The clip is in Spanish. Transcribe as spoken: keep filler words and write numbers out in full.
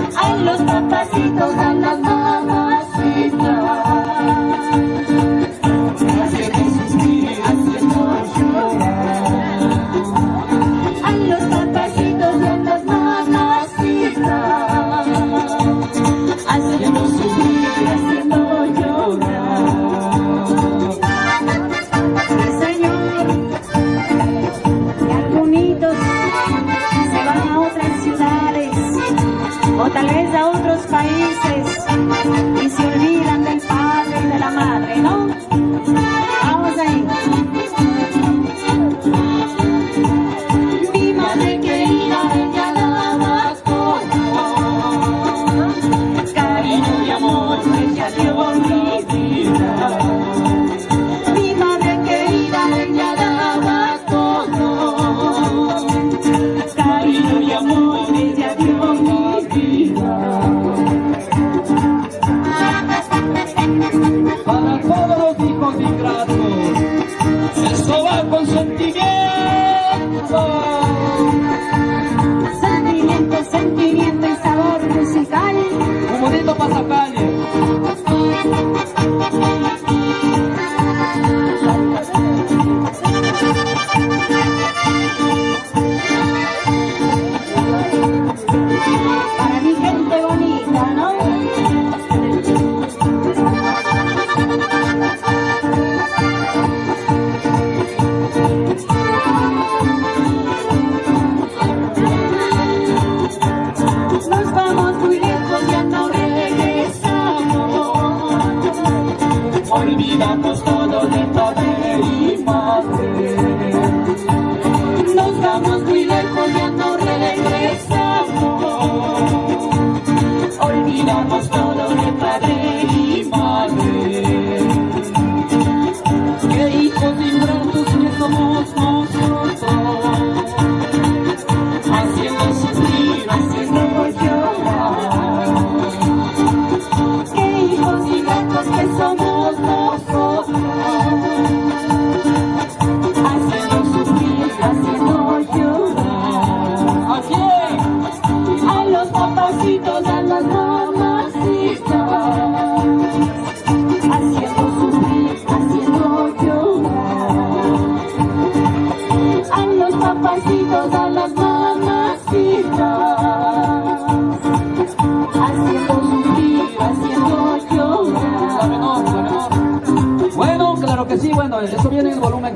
a los papacitos, a las mamacitas, haciendo sufrir, haciendo llorar, a los papacitos y a las mamacitas, haciendo sufrir, haciendo llorar. Sí, señor. Y algunitos se van a otras ciudades o tal vez a otros países y se olvidan del padre y de la madre, ¿no? Vamos ahí. Mi madre querida, ella daba todo, cariño y amor, ella dio mi vida. Mi madre querida, ella daba todo, cariño y amor, ella dio mi vida. Para todos los hijos ingratos, eso va con sentimiento. Sentimiento, sentimiento y sabor musical. Un bonito pasacalle. Para mi gente bonita, ¿no? Nos vamos muy lejos, ya no regresamos. Olvidamos todo de padre y madre. Nos vamos muy lejos, ya no regresamos. Olvidamos todo de padre y madre. Qué hijos ingratos que somos nosotros, haciendo sufrir, haciendo Llorar. Qué hijos y gatos que somos nosotros, haciendo sufrir, haciendo llorar. ¿A quién? A los papacitos, a las mamacitas, haciendo sufrir, haciendo llorar. A los papacitos, a las mamacitas, haciendo sufrir, haciendo llorar. La menor, la menor. Bueno, claro que sí, bueno, eso viene en el volumen.